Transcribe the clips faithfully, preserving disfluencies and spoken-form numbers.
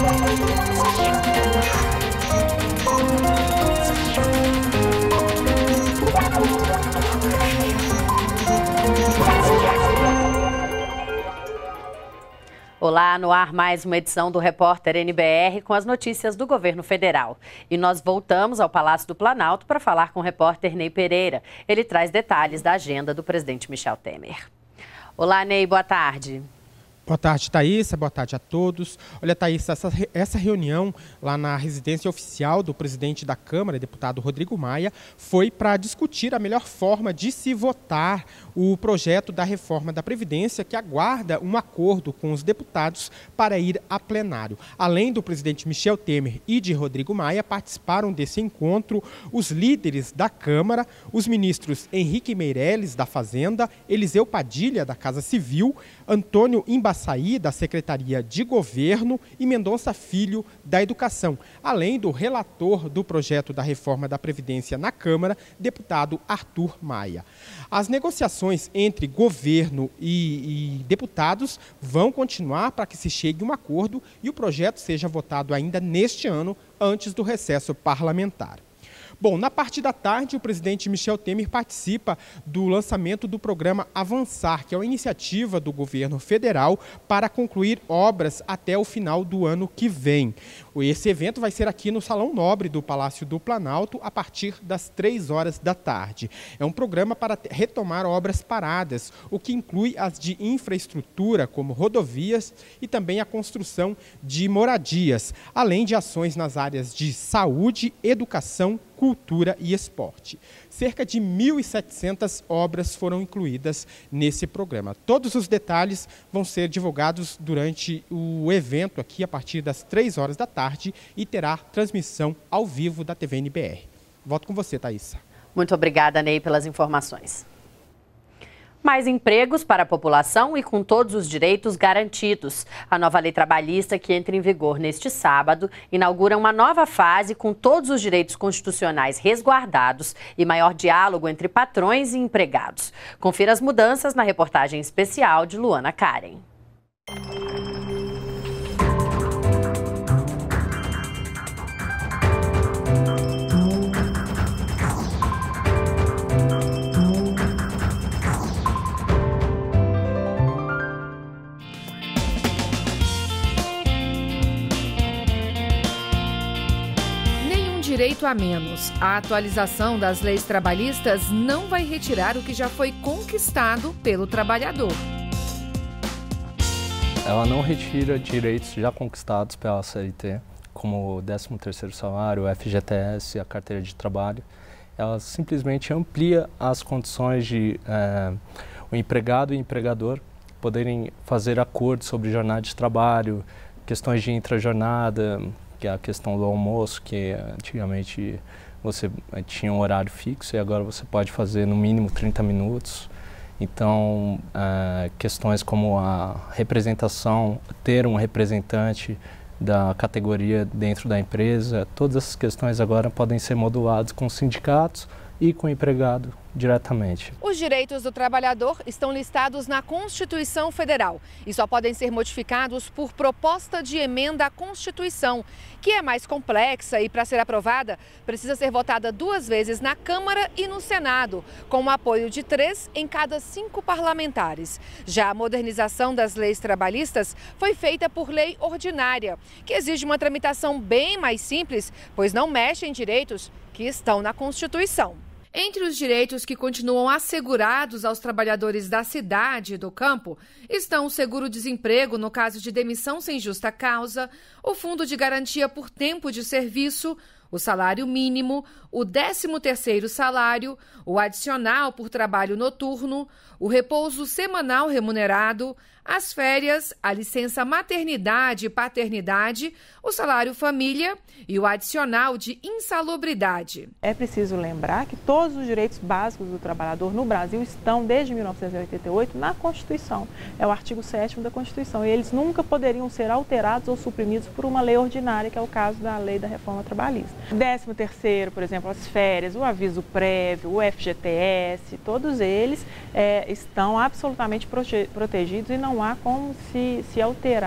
Olá, no ar mais uma edição do Repórter N B R com as notícias do governo federal. E nós voltamos ao Palácio do Planalto para falar com o repórter Ney Pereira. Ele traz detalhes da agenda do presidente Michel Temer. Olá, Ney, boa tarde. Boa tarde, Thaísa. Boa tarde a todos. Olha, Thaísa, essa, essa reunião lá na residência oficial do presidente da Câmara, deputado Rodrigo Maia, foi para discutir a melhor forma de se votar o projeto da reforma da Previdência, que aguarda um acordo com os deputados para ir a plenário. Além do presidente Michel Temer e de Rodrigo Maia, participaram desse encontro os líderes da Câmara, os ministros Henrique Meirelles, da Fazenda, Eliseu Padilha, da Casa Civil, Antônio Embaçaí, da Secretaria de Governo, e Mendonça Filho, da Educação, além do relator do projeto da reforma da Previdência na Câmara, deputado Arthur Maia. As negociações entre governo e, e deputados vão continuar para que se chegue a um acordo e o projeto seja votado ainda neste ano, antes do recesso parlamentar. Bom, na parte da tarde, o presidente Michel Temer participa do lançamento do programa Avançar, que é uma iniciativa do governo federal para concluir obras até o final do ano que vem. Esse evento vai ser aqui no Salão Nobre do Palácio do Planalto a partir das três horas da tarde. É um programa para retomar obras paradas, o que inclui as de infraestrutura, como rodovias, e também a construção de moradias, além de ações nas áreas de saúde, educação, cultura e esporte. Cerca de mil e setecentas obras foram incluídas nesse programa. Todos os detalhes vão ser divulgados durante o evento aqui a partir das três horas da tarde e terá transmissão ao vivo da T V N B R. Volto com você, Thaísa. Muito obrigada, Ney, pelas informações. Mais empregos para a população e com todos os direitos garantidos. A nova lei trabalhista, que entra em vigor neste sábado, inaugura uma nova fase com todos os direitos constitucionais resguardados e maior diálogo entre patrões e empregados. Confira as mudanças na reportagem especial de Luana Karen. Direito a menos. A atualização das leis trabalhistas não vai retirar o que já foi conquistado pelo trabalhador. Ela não retira direitos já conquistados pela C L T, como o décimo terceiro salário, o F G T S, a carteira de trabalho. Ela simplesmente amplia as condições de é, o empregado e o empregador poderem fazer acordos sobre jornada de trabalho, questões de intrajornada, que é a questão do almoço, que antigamente você tinha um horário fixo e agora você pode fazer no mínimo trinta minutos. Então, uh, questões como a representação, ter um representante da categoria dentro da empresa, todas essas questões agora podem ser moduladas com sindicatos e com o empregado diretamente. Os direitos do trabalhador estão listados na Constituição Federal e só podem ser modificados por proposta de emenda à Constituição, que é mais complexa e, para ser aprovada, precisa ser votada duas vezes na Câmara e no Senado, com o apoio de três em cada cinco parlamentares. Já a modernização das leis trabalhistas foi feita por lei ordinária, que exige uma tramitação bem mais simples, pois não mexe em direitos que estão na Constituição. Entre os direitos que continuam assegurados aos trabalhadores da cidade e do campo estão o seguro-desemprego no caso de demissão sem justa causa, o fundo de garantia por tempo de serviço, o salário mínimo, o décimo terceiro salário, o adicional por trabalho noturno, o repouso semanal remunerado, as férias, a licença maternidade e paternidade, o salário família e o adicional de insalubridade. É preciso lembrar que todos os direitos básicos do trabalhador no Brasil estão, desde mil novecentos e oitenta e oito, na Constituição. É o artigo sétimo da Constituição e eles nunca poderiam ser alterados ou suprimidos por uma lei ordinária, que é o caso da lei da reforma trabalhista. O décimo terceiro, por exemplo, as férias, o aviso prévio, o F G T S, todos eles é, estão absolutamente prote- protegidos e não há como se, se alterar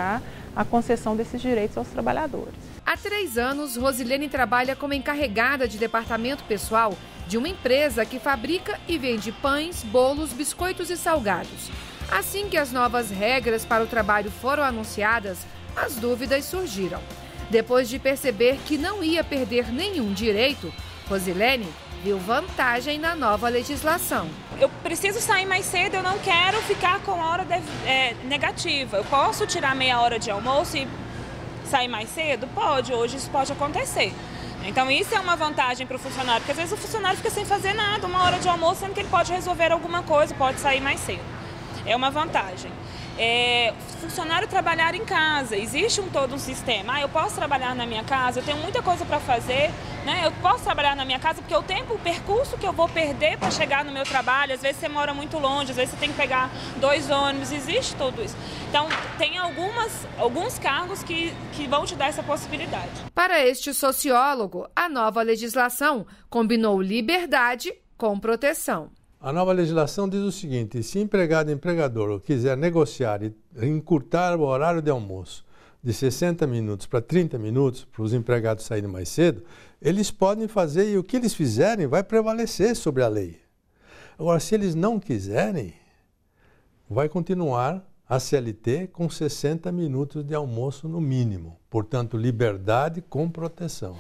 a concessão desses direitos aos trabalhadores. Há três anos, Rosilene trabalha como encarregada de departamento pessoal de uma empresa que fabrica e vende pães, bolos, biscoitos e salgados. Assim que as novas regras para o trabalho foram anunciadas, as dúvidas surgiram. Depois de perceber que não ia perder nenhum direito, Rosilene viu vantagem na nova legislação. Eu preciso sair mais cedo, eu não quero ficar com hora de, é, negativa. Eu posso tirar meia hora de almoço e sair mais cedo? Pode, hoje isso pode acontecer. Então isso é uma vantagem para o funcionário, porque às vezes o funcionário fica sem fazer nada, uma hora de almoço, sendo que ele pode resolver alguma coisa, pode sair mais cedo. É uma vantagem. É, funcionário trabalhar em casa, existe um todo um sistema. Ah, eu posso trabalhar na minha casa, eu tenho muita coisa para fazer, né? Eu posso trabalhar na minha casa porque o tempo, o percurso que eu vou perder para chegar no meu trabalho, às vezes você mora muito longe, às vezes você tem que pegar dois ônibus, existe tudo isso. Então, tem algumas, alguns cargos que, que vão te dar essa possibilidade. Para este sociólogo, a nova legislação combinou liberdade com proteção. A nova legislação diz o seguinte: se empregado e empregador quiser negociar e encurtar o horário de almoço de sessenta minutos para trinta minutos, para os empregados saírem mais cedo, eles podem fazer e o que eles fizerem vai prevalecer sobre a lei. Agora, se eles não quiserem, vai continuar a C L T com sessenta minutos de almoço no mínimo. Portanto, liberdade com proteção.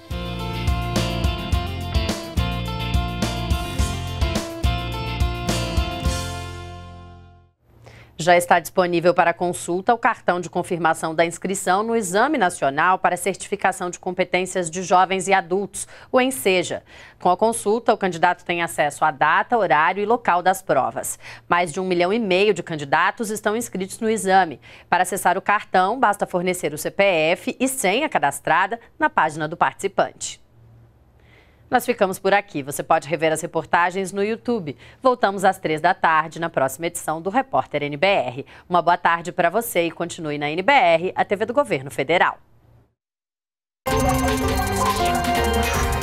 Já está disponível para consulta o cartão de confirmação da inscrição no Exame Nacional para Certificação de Competências de Jovens e Adultos, o ENSEJA. Com a consulta, o candidato tem acesso à data, horário e local das provas. Mais de um milhão e meio de candidatos estão inscritos no exame. Para acessar o cartão, basta fornecer o C P F e senha cadastrada na página do participante. Nós ficamos por aqui. Você pode rever as reportagens no YouTube. Voltamos às três da tarde na próxima edição do Repórter N B R. Uma boa tarde para você e continue na N B R, a T V do Governo Federal.